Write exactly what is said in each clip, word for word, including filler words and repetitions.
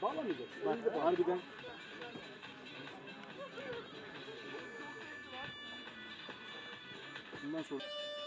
Bağlamayacaksın. Bak harbiden. Bundan sonra.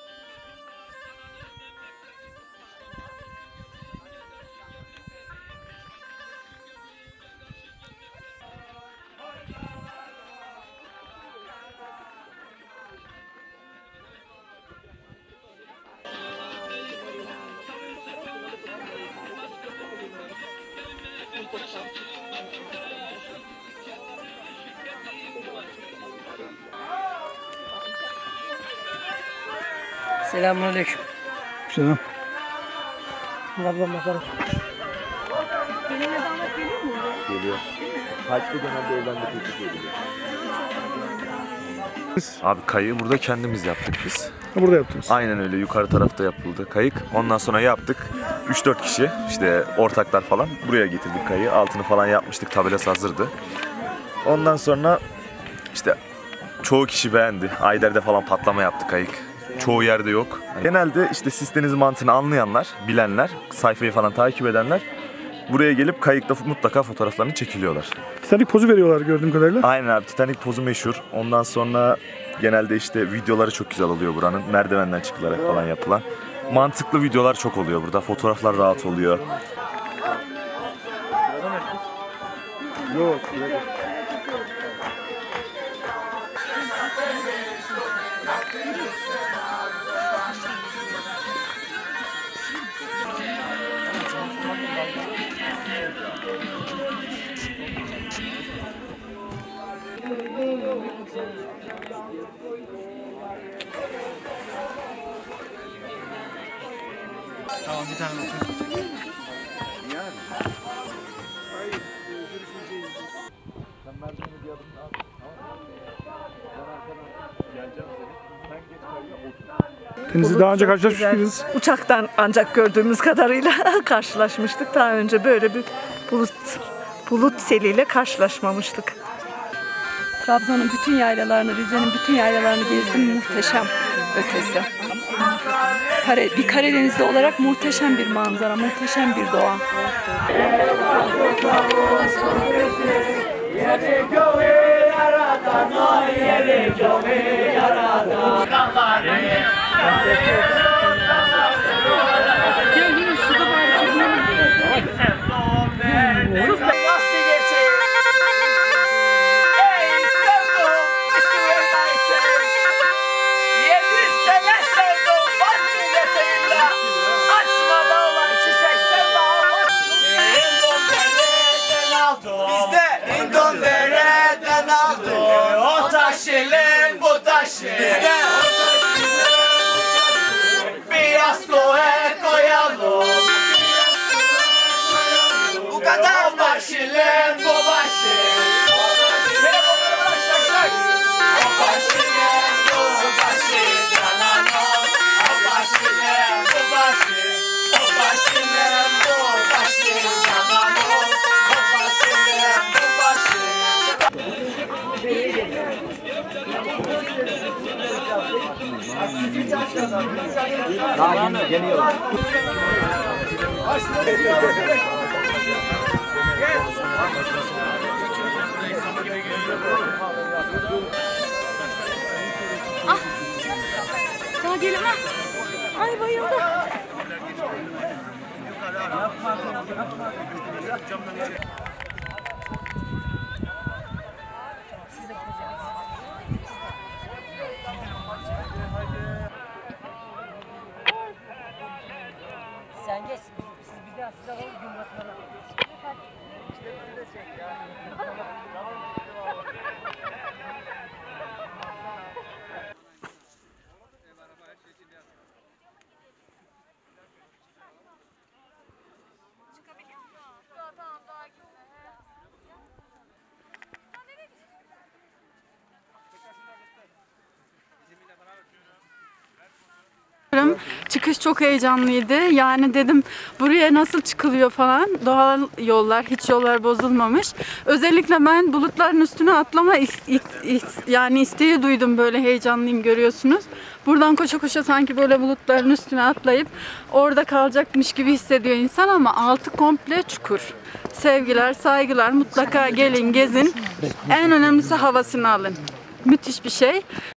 Selamünaleyküm. Selam. Ablam bakalım. Geliyor. Kalpli genelde evden de teklif ediliyor. Abi kayığı burada kendimiz yaptık biz. Ha, burada yaptınız. Aynen öyle, yukarı tarafta yapıldı kayık. Ondan sonra yaptık. üç dört kişi işte ortaklar falan buraya getirdik kayığı. Altını falan yapmıştık, tabelası hazırdı. Ondan sonra işte çoğu kişi beğendi. Ayder'de falan patlama yaptı kayık. Çoğu yerde yok. Genelde işte sisteminiz mantığını anlayanlar, bilenler, sayfayı falan takip edenler buraya gelip kayıkta mutlaka fotoğraflarını çekiliyorlar. Titanic pozu veriyorlar gördüğüm kadarıyla. Aynen abi, Titanic pozu meşhur. Ondan sonra genelde işte videoları çok güzel oluyor buranın. Merdivenden çıkılarak falan yapılan. Mantıklı videolar çok oluyor burada. Fotoğraflar rahat oluyor. Yok. Tamam, bir tane otur. Yani. Hayır. Görüşmeyeceğiz. Sen merdiveni bir adım daha at. Ben arkadan geleceğim seni. Sen geç kayıya otur. Deniz'i daha önce karşılaşmış mıydınız? Uçaktan ancak gördüğümüz kadarıyla karşılaşmıştık. Daha önce böyle bir bulut bulut seliyle karşılaşmamıştık. Trabzon'un bütün yaylalarını, Rize'nin bütün yaylalarını gezdim. Muhteşem ötesi. Kare, bir Karadenizli olarak muhteşem bir manzara, muhteşem bir doğa. Bu taşı bizde bir yastığa koyalım. Bu kadar başılın bu başı. O başılın bu başı cananım. O başılın bu başı. O başılın bu başı cananım. O başılın bu başı. Daha yeni geliyor. Ah! Daha gelin ha! Ay bayıldım. Sen geç. Siz bir daha size alalım gün batımına. İşte bizi de çek ya. Çıkabiliyor musun? Daha tamam daha çıkış çok heyecanlıydı. Yani dedim buraya nasıl çıkılıyor falan. Doğal yollar, hiç yollar bozulmamış. Özellikle ben bulutların üstüne atlama is- is- is- yani isteği duydum, böyle heyecanlıyım, görüyorsunuz. Buradan koşa koşa sanki böyle bulutların üstüne atlayıp orada kalacakmış gibi hissediyor insan ama altı komple çukur. Sevgiler, saygılar, mutlaka gelin, gezin. En önemlisi havasını alın. Müthiş bir şey.